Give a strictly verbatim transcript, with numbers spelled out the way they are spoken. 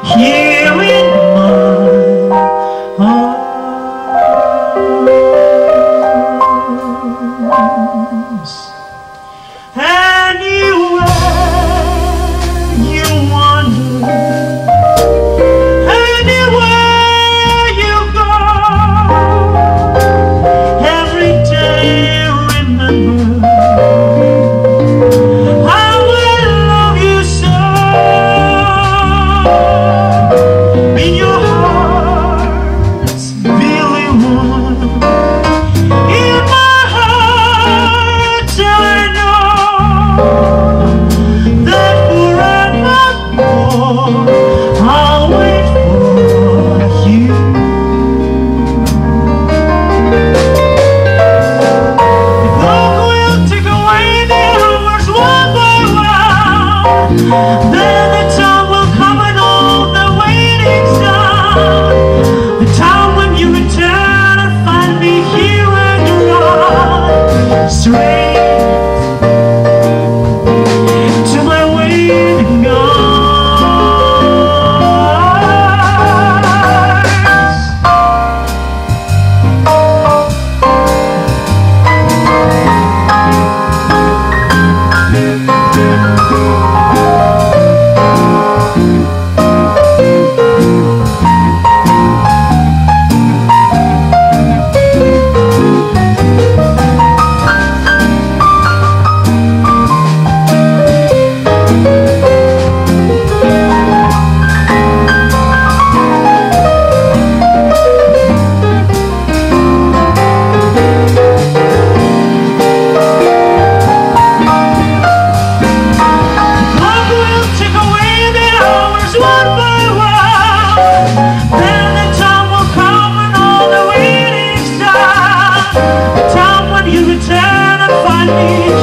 here in my arms. Anywhere you wander, anywhere you go, every day remember I will love you so. In your heart's feeling warm, in my heart I know that forevermore I'll wait for you. If love will take away the hours one by one, then the time will come and all the waiting's done. The time when you return and find me here and run straight to my waiting arms. You return and find me